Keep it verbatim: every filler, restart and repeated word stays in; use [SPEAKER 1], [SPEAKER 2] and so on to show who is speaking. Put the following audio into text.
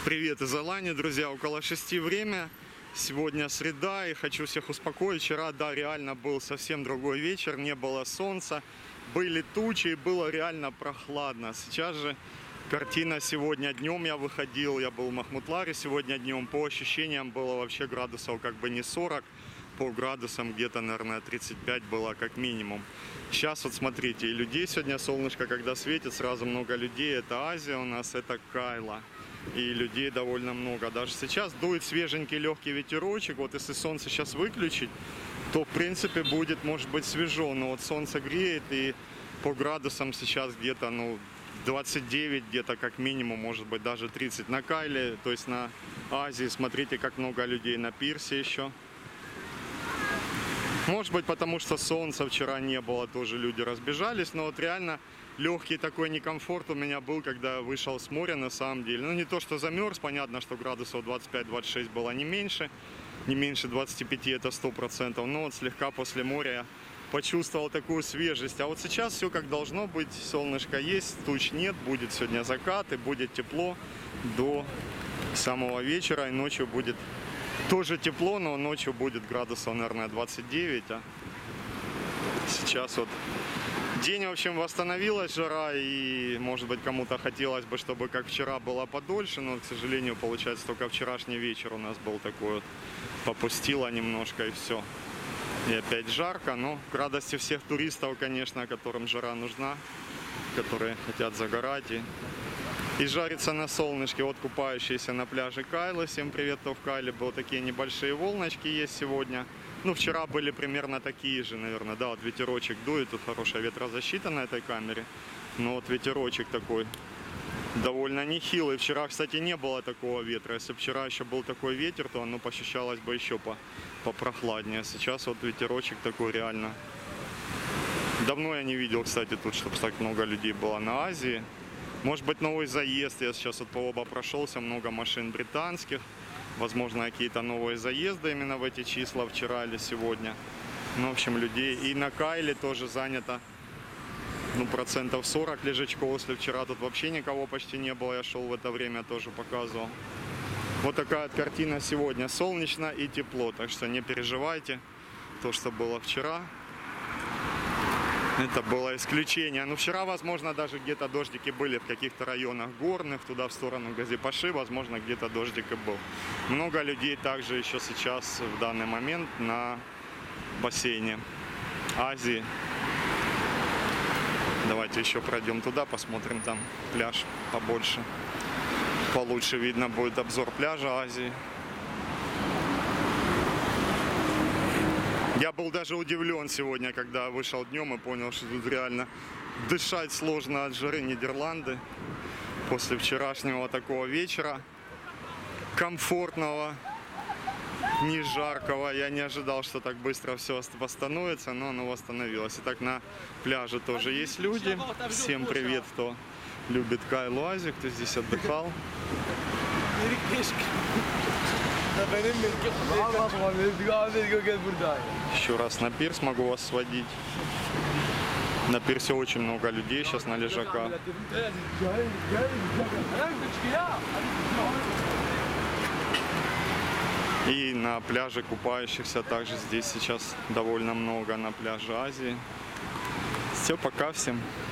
[SPEAKER 1] Привет из Алании, друзья, около шести время, сегодня среда, и хочу всех успокоить. Вчера, да, реально был совсем другой вечер, не было солнца, были тучи, и было реально прохладно. Сейчас же картина: сегодня днем я выходил, я был в Махмутларе сегодня днем, по ощущениям было вообще градусов как бы не сорок, по градусам где-то, наверное, тридцать пять было как минимум. Сейчас вот смотрите, и людей сегодня солнышко, когда светит, сразу много людей. Это Азия у нас, это Кайла. И людей довольно много. Даже сейчас дует свеженький легкий ветерочек. Вот если солнце сейчас выключить, то в принципе будет, может быть, свежо. Но вот солнце греет, и по градусам сейчас где-то, ну, двадцать девять, где-то как минимум, может быть, даже тридцать. На Кайле, то есть на Азии, смотрите, как много людей на пирсе еще. Может быть, потому что солнца вчера не было, тоже люди разбежались. Но вот реально легкий такой некомфорт у меня был, когда вышел с моря, на самом деле. Ну, не то, что замерз, понятно, что градусов двадцать пять — двадцать шесть было не меньше. Не меньше двадцати пяти, это сто процентов. Но вот слегка после моря я почувствовал такую свежесть. А вот сейчас все как должно быть. Солнышко есть, туч нет, будет сегодня закат, и будет тепло до самого вечера. И ночью будет тоже тепло, но ночью будет градусов, наверное, двадцать девять. А сейчас вот день, в общем, восстановилась жара, и, может быть, кому-то хотелось бы, чтобы как вчера было подольше, но, к сожалению, получается, только вчерашний вечер у нас был такой вот, попустило немножко, и все. И опять жарко, но к радости всех туристов, конечно, которым жара нужна, которые хотят загорать и, и жариться на солнышке. Вот купающиеся на пляже Кайлы, всем привет, кто в Кайле был, такие небольшие волночки есть сегодня. Ну, вчера были примерно такие же, наверное, да, вот ветерочек дует, тут хорошая ветрозащита на этой камере, но вот ветерочек такой довольно нехилый. Вчера, кстати, не было такого ветра, если бы вчера еще был такой ветер, то оно ощущалось бы еще по, попрохладнее. Сейчас вот ветерочек такой реально. Давно я не видел, кстати, тут, чтобы так много людей было на Азии. Может быть, новый заезд, я сейчас вот по оба прошелся, много машин британских. Возможно, какие-то новые заезды именно в эти числа, вчера или сегодня. Ну, в общем, людей. И на Кайле тоже занято, ну, процентов сорок лежачков. Если вчера тут вообще никого почти не было, я шел в это время, тоже показывал. Вот такая вот картина сегодня. Солнечно и тепло, так что не переживайте. То, что было вчера, это было исключение. Но вчера, возможно, даже где-то дождики были в каких-то районах горных, туда в сторону Газипаши, возможно, где-то дождик и был. Много людей также еще сейчас, в данный момент, на бассейне Азии. Давайте еще пройдем туда, посмотрим, там пляж побольше. Получше видно будет обзор пляжа Азии. Я был даже удивлен сегодня, когда вышел днем и понял, что тут реально дышать сложно от жары. Нидерланды после вчерашнего такого вечера комфортного, не жаркого. Я не ожидал, что так быстро все восстановится, но оно восстановилось. Итак, на пляже тоже есть люди. Всем привет, кто любит Кайлу, Азию, кто здесь отдыхал. Еще раз на пирс могу вас сводить. На пирсе очень много людей сейчас на лежаках. И на пляже купающихся также здесь сейчас довольно много, на пляже Азии. Все, пока всем.